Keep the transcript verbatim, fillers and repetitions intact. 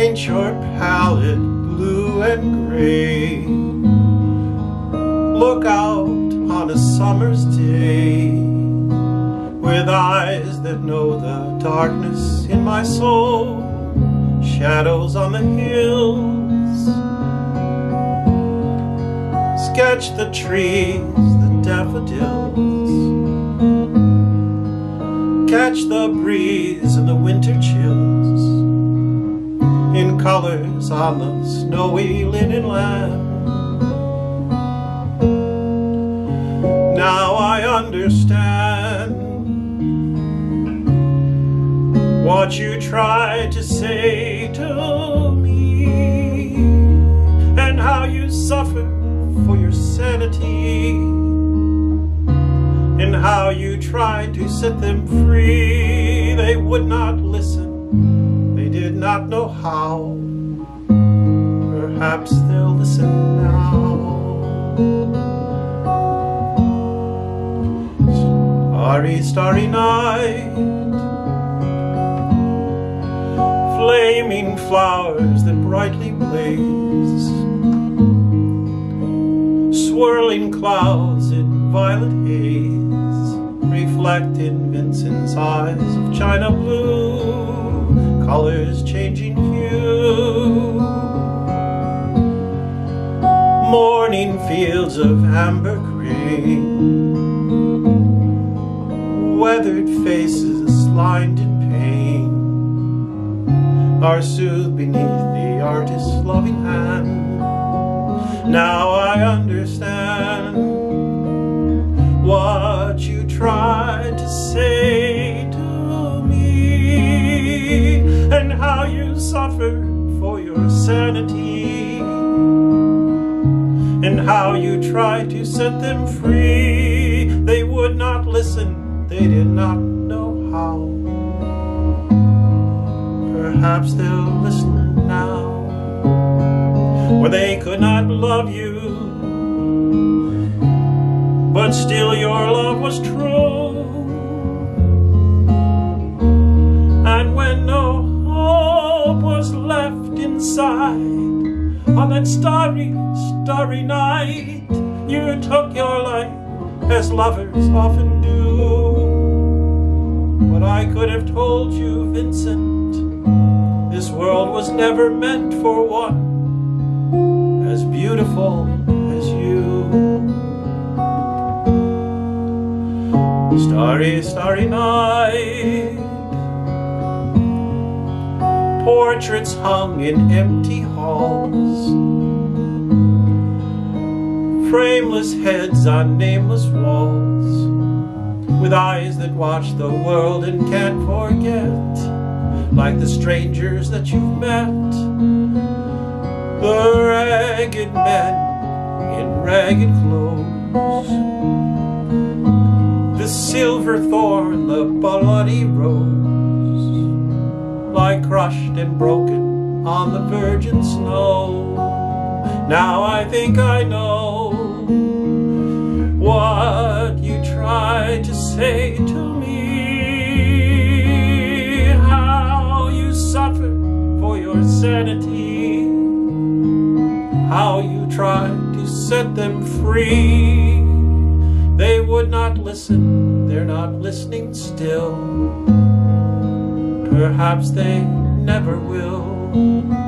paint your palette blue and gray. Look out on a summer's day with eyes that know the darkness in my soul, shadows on the hills. Sketch the trees, the daffodils, catch the breeze and the winter chills in colors on the snowy linen land. Now I understand what you tried to say to me, and how you suffer for your sanity, and how you tried to set them free. They would not listen, they did not know how. Perhaps they'll listen now. Starry, starry night, flaming flowers that brightly blaze, swirling clouds in violet haze, reflect in Vincent's eyes of china blue, colors changing hue. Morning fields of amber grain, weathered faces lined in pain, are soothed beneath the artist's loving hand. Now I understand what you tried to say to me, and how you suffered for your sanity, and how you tried to set them free. They would not listen, they did not know how. Perhaps they'll listen now. Or they could not love you, but still your love was true. And when no hope was left inside, on that starry, starry night, you took your life as lovers often do. But I could have told you, Vincent, this world was never meant for one as beautiful as you. Starry, starry night, portraits hung in empty halls, frameless heads on nameless walls, with eyes that watch the world and can't forget, like the strangers that you've met, the ragged men in ragged clothes, the silver thorn, the bloody rose, lie crushed and broken on the virgin snow. Now I think I know what you tried to say to me, how you suffered for your sanity, how you tried to set them free. They would not listen, they're not listening still. Perhaps they never will.